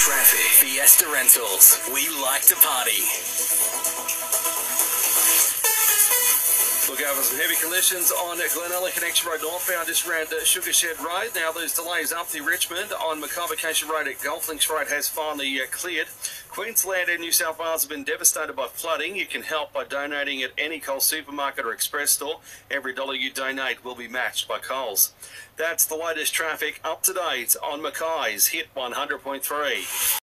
Traffic. Fiesta Rentals. We like to party. Look over some heavy collisions on Glenelg Connection Road northbound just around Sugar Shed Road. Now there's delays up the Richmond on Mackay Road at Golf Links Road has finally cleared. Queensland and New South Wales have been devastated by flooding. You can help by donating at any Coles supermarket or express store. Every dollar you donate will be matched by Coles. That's the latest traffic up to date on Mackay's Hit 100.3.